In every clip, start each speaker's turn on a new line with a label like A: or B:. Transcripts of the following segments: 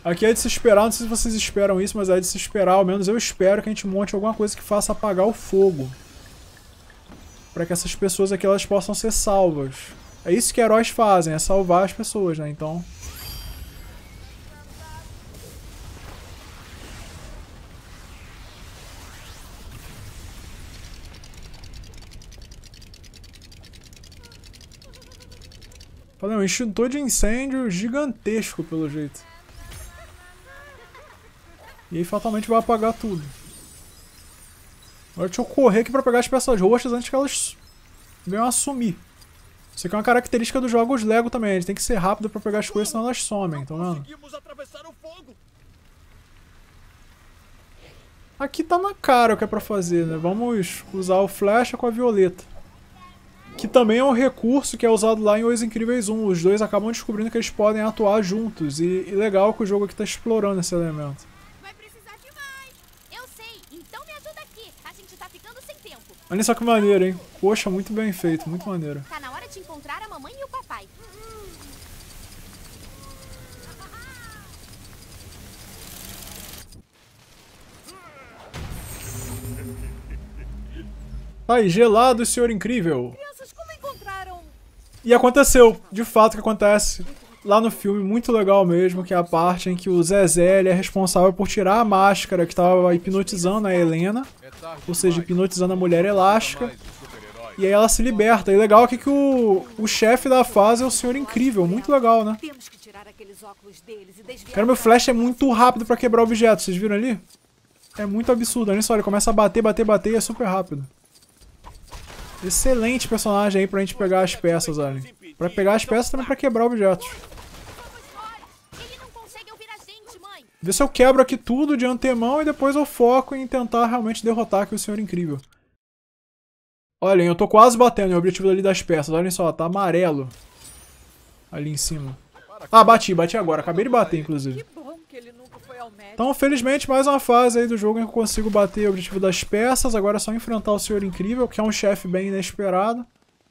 A: Aqui é de se esperar, não sei se vocês esperam isso, mas é de se esperar, ao menos eu espero que a gente monte alguma coisa que faça apagar o fogo. Pra que essas pessoas aqui elas possam ser salvas. É isso que heróis fazem, é salvar as pessoas, né? Então... Falei, um extintor de incêndio gigantesco, pelo jeito. E aí fatalmente vai apagar tudo. Agora deixa eu correr aqui pra pegar as peças roxas antes que elas venham a sumir. Isso aqui é uma característica dos jogos Lego também. A gente tem que ser rápido pra pegar as coisas, senão elas somem, tá vendo? Aqui tá na cara o que é pra fazer, né? Vamos usar o flecha com a violeta. Que também é um recurso que é usado lá em Os Incríveis 1. Os dois acabam descobrindo que eles podem atuar juntos. E legal que o jogo aqui tá explorando esse elemento.
B: Vai precisar de mais. Eu sei, então me ajuda aqui. A gente tá ficando sem tempo.
A: Olha só que maneiro, hein? Poxa, muito bem feito, muito maneiro.
B: Tá na hora de encontrar a mamãe e o papai.
A: Aí, gelado, senhor incrível.
B: Crianças, como encontraram?
A: E aconteceu, de fato, que acontece lá no filme, muito legal mesmo, que é a parte em que o Zezé ele é responsável por tirar a máscara que estava hipnotizando a Helena, ou seja, hipnotizando a mulher elástica, e aí ela se liberta. E legal aqui que o chefe da fase é o senhor incrível, muito legal, né?
B: Temos que tirar aqueles óculos deles e desviar.
A: Cara, meu flash é muito rápido pra quebrar objetos, vocês viram ali? É muito absurdo, olha só, ele começa a bater, bater, bater e é super rápido. Excelente personagem aí pra gente pegar as peças, olha. Pra pegar as peças também pra quebrar objetos.
B: Ele não consegue ouvir a gente, mãe.
A: Vê se eu quebro aqui tudo de antemão e depois eu foco em tentar realmente derrotar aqui o senhor incrível. Olhem, eu tô quase batendo no objetivo ali das peças. Olhem só, tá amarelo. Ali em cima. Ah, bati agora. Acabei de bater, inclusive.
B: Que bom que ele nunca foi ao médico.
A: Então, felizmente, mais uma fase aí do jogo em que eu consigo bater o objetivo das peças. Agora é só enfrentar o senhor incrível, que é um chefe bem inesperado.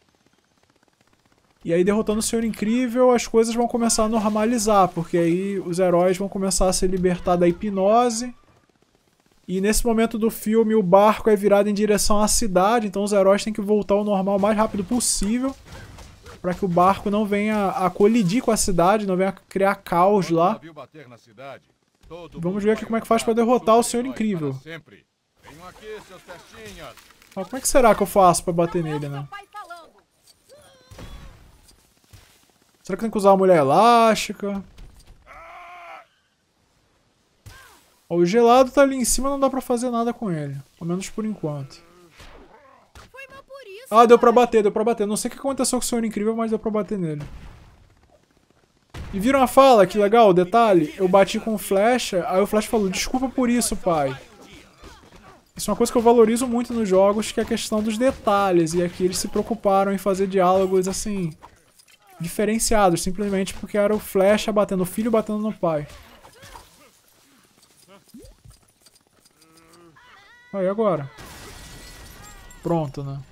A: E aí, derrotando o senhor incrível, as coisas vão começar a normalizar, porque aí os heróis vão começar a se libertar da hipnose. E nesse momento do filme, o barco é virado em direção à cidade, então os heróis têm que voltar ao normal o mais rápido possível, para que o barco não venha a colidir com a cidade, não venha a criar caos lá. Vamos ver aqui como é que faz para derrotar o senhor incrível. Ó, como é que será que eu faço para bater nele, né? Será que tem que usar a mulher elástica? Ó, o gelado tá ali em cima, não dá pra fazer nada com ele. Ao menos por enquanto. Ah, deu pra bater, deu pra bater. Não sei o que aconteceu com o senhor incrível, mas deu pra bater nele. E viram a fala? Que legal, o detalhe. Eu bati com flecha, aí o flecha falou, desculpa por isso, pai. Isso é uma coisa que eu valorizo muito nos jogos, que é a questão dos detalhes. E aqui eles se preocuparam em fazer diálogos, assim, diferenciados. Simplesmente porque era o flecha batendo, o filho batendo no pai. Aí, agora. Pronto, né?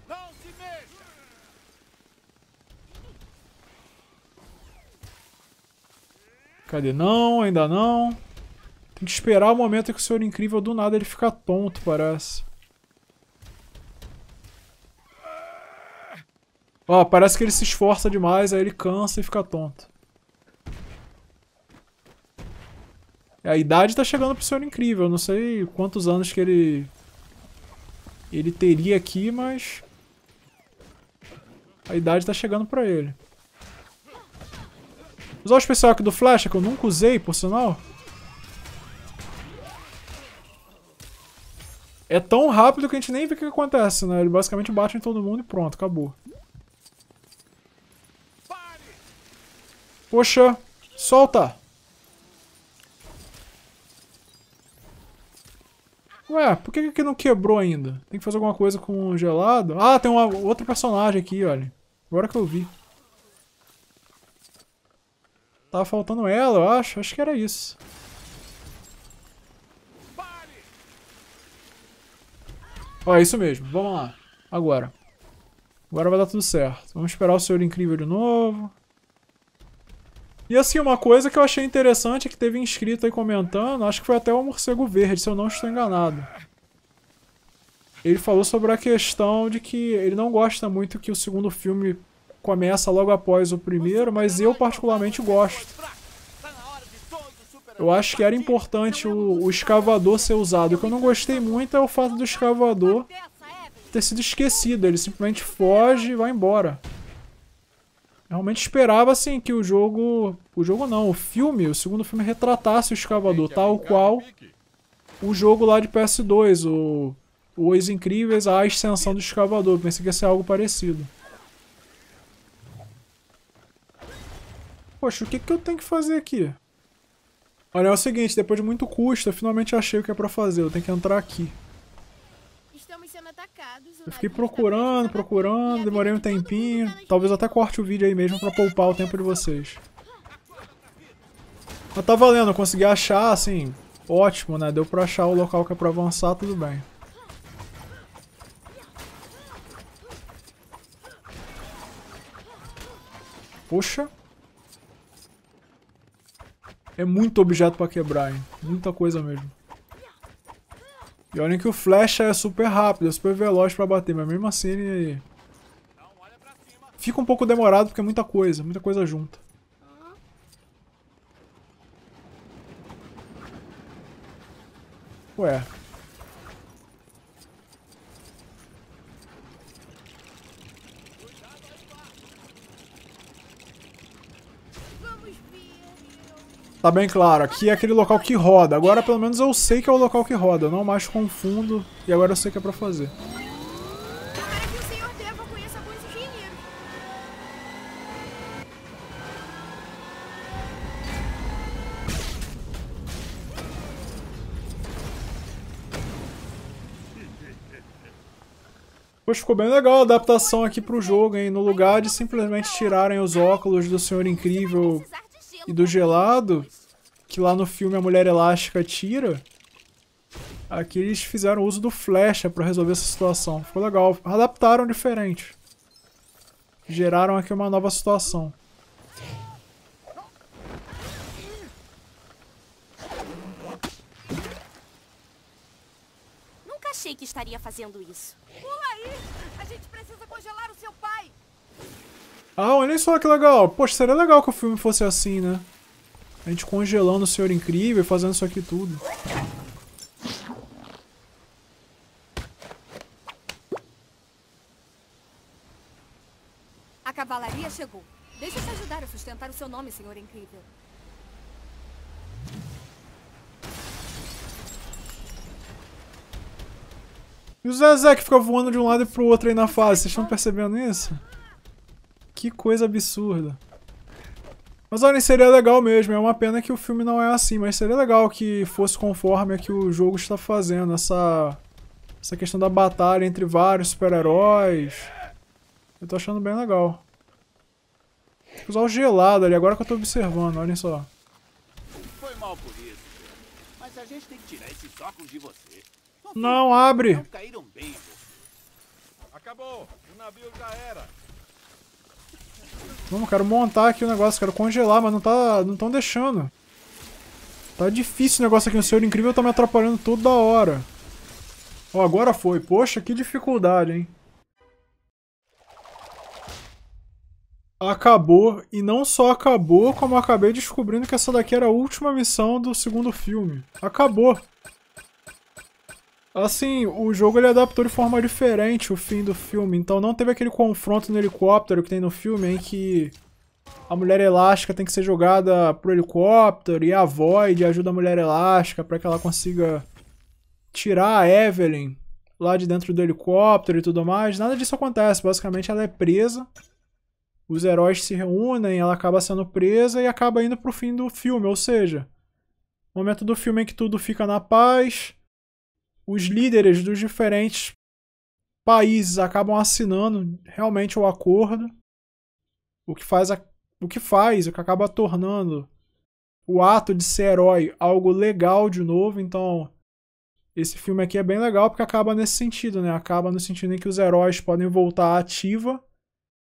A: Cadê? Não, ainda não. Tem que esperar o momento em que o senhor incrível do nada ele fica tonto, parece. Ó, parece que ele se esforça demais, aí ele cansa e fica tonto. A idade tá chegando pro senhor incrível, eu não sei quantos anos que ele teria aqui, mas a idade tá chegando pra ele. Usar o especial aqui do Flash, que eu nunca usei, por sinal. É tão rápido que a gente nem vê o que acontece, né? Ele basicamente bate em todo mundo e pronto, acabou. Poxa, solta! Ué, por que aqui não quebrou ainda? Tem que fazer alguma coisa com o gelado? Ah, tem outro personagem aqui, olha. Agora que eu vi. Tava faltando ela, eu acho. Acho que era isso. Ó, é isso mesmo. Vamos lá. Agora. Agora vai dar tudo certo. Vamos esperar o senhor incrível de novo. E assim, uma coisa que eu achei interessante é que teve inscrito aí comentando, acho que foi até o Morcego Verde, se eu não estou enganado. Ele falou sobre a questão de que ele não gosta muito que o segundo filme começa logo após o primeiro, mas eu particularmente gosto. Eu acho que era importante o escavador ser usado. O que eu não gostei muito é o fato do escavador ter sido esquecido. Ele simplesmente foge e vai embora. Eu realmente esperava assim que o jogo... O jogo não, o segundo filme retratasse o escavador, tal qual o jogo lá de PS2, Os Incríveis, a Ascensão do Escavador. Pensei que ia ser algo parecido. Poxa, o que eu tenho que fazer aqui? Olha, é o seguinte, depois de muito custo, eu finalmente achei o que é pra fazer. Eu tenho que entrar aqui.
B: Estamos sendo atacados.
A: Eu fiquei procurando, demorei um tempinho. Talvez até corte o vídeo aí mesmo pra poupar o tempo de vocês. Mas tá valendo, eu consegui achar, assim, ótimo, né? Deu pra achar o local que é pra avançar, tudo bem. Poxa. É muito objeto pra quebrar, hein? Muita coisa mesmo. E olhem que o Flecha é super rápido, é super veloz pra bater, mas mesmo assim ele... Fica um pouco demorado porque é muita coisa junta. Ué. Tá bem claro, aqui é aquele local que roda. Agora pelo menos eu sei que é o local que roda. Eu não mais confundo. E agora eu sei que é pra fazer.
B: Tomara que o Sr. Trevor conheça bons engenheiros.
A: Pois ficou bem legal a adaptação aqui pro jogo, hein? No lugar de simplesmente tirarem os óculos do Senhor Incrível e do Gelado, que lá no filme a Mulher Elástica tira, aqui eles fizeram uso do Flecha pra resolver essa situação. Ficou legal. Adaptaram diferente. Geraram aqui uma nova situação.
B: Nunca achei que estaria fazendo isso. Pula aí! A gente precisa congelar o seu pai!
A: Ah, olha só que legal. Poxa, seria legal que o filme fosse assim, né? A gente congelando o Senhor Incrível e fazendo isso aqui tudo.
C: A cavalaria chegou. Deixa eu te ajudar a sustentar o seu nome, Senhor Incrível.
A: E o Zezé que fica voando de um lado e pro outro aí na fase. Vocês estão percebendo isso? Que coisa absurda. Mas olha, seria legal mesmo. É uma pena que o filme não é assim. Mas seria legal que fosse conforme a que o jogo está fazendo. Essa questão da batalha entre vários super-heróis. Eu tô achando bem legal. Vou usar o gelado ali, agora que eu tô observando, olhem só.
D: Foi mal por isso, mas a gente tem que tirar esses óculos de você.
A: Não, abre!
D: Não caíram bem,
E: Acabou, o navio já era.
A: Vamos, quero montar aqui o negócio, quero congelar, mas não tão deixando. Tá difícil o negócio aqui, o Senhor Incrível tá me atrapalhando toda hora. Ó, agora foi. Poxa, que dificuldade, hein. Acabou, e não só acabou, como eu acabei descobrindo que essa daqui era a última missão do segundo filme. Acabou. Assim, o jogo ele adaptou de forma diferente o fim do filme, então não teve aquele confronto no helicóptero que tem no filme em que a Mulher Elástica tem que ser jogada pro helicóptero e a Void ajuda a Mulher Elástica para que ela consiga tirar a Evelyn lá de dentro do helicóptero e tudo mais. Nada disso acontece, basicamente ela é presa. Os heróis se reúnem, ela acaba sendo presa e acaba indo pro fim do filme, ou seja, o momento do filme em que tudo fica na paz, os líderes dos diferentes países acabam assinando realmente o acordo, o que acaba tornando o ato de ser herói algo legal de novo. Então, esse filme aqui é bem legal porque acaba nesse sentido, né? Acaba no sentido em que os heróis podem voltar à ativa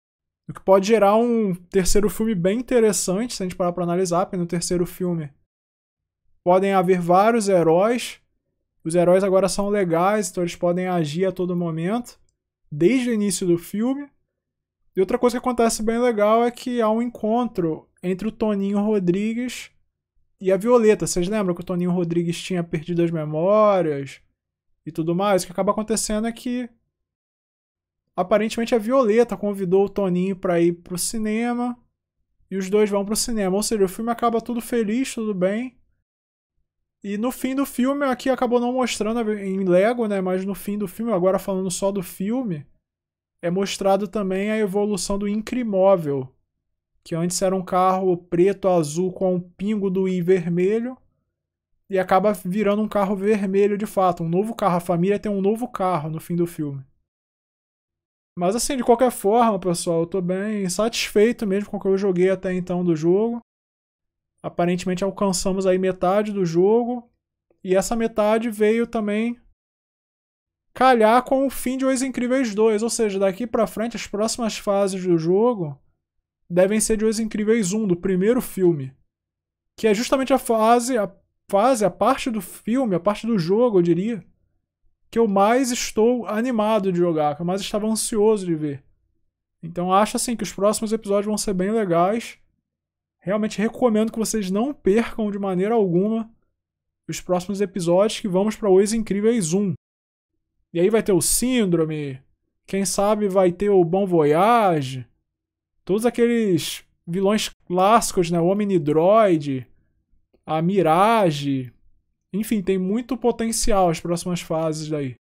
A: O que pode gerar um terceiro filme bem interessante, se a gente parar pra analisar, porque no terceiro filme podem haver vários heróis. Os heróis agora são legais, então eles podem agir a todo momento, desde o início do filme. E outra coisa que acontece bem legal é que há um encontro entre o Toninho Rodrigues e a Violeta. Vocês lembram que o Toninho Rodrigues tinha perdido as memórias e tudo mais? O que acaba acontecendo é que aparentemente a Violeta convidou o Toninho para ir pro cinema e os dois vão pro cinema. Ou seja, o filme acaba tudo feliz, tudo bem. E no fim do filme, aqui acabou não mostrando em Lego, né? Mas no fim do filme, agora falando só do filme, é mostrado também a evolução do Incrimóvel, que antes era um carro preto, azul com um pingo do I vermelho, e acaba virando um carro vermelho de fato, um novo carro. A família tem um novo carro no fim do filme. Mas assim, de qualquer forma, pessoal, eu tô bem satisfeito mesmo com o que eu joguei até então do jogo. Aparentemente alcançamos aí metade do jogo, e essa metade veio também calhar com o fim de Os Incríveis 2, ou seja, daqui pra frente as próximas fases do jogo devem ser de Os Incríveis 1, do primeiro filme, que é justamente a parte do filme, a parte do jogo, eu diria, que eu mais estou animado de jogar, que eu mais estava ansioso de ver. Então acho assim que os próximos episódios vão ser bem legais. Realmente recomendo que vocês não percam de maneira alguma os próximos episódios, que vamos para Os Incríveis 1. E aí vai ter o Síndrome, quem sabe vai ter o Bon Voyage, todos aqueles vilões clássicos, né? O Omnidroid, a Mirage. Enfim, tem muito potencial as próximas fases daí.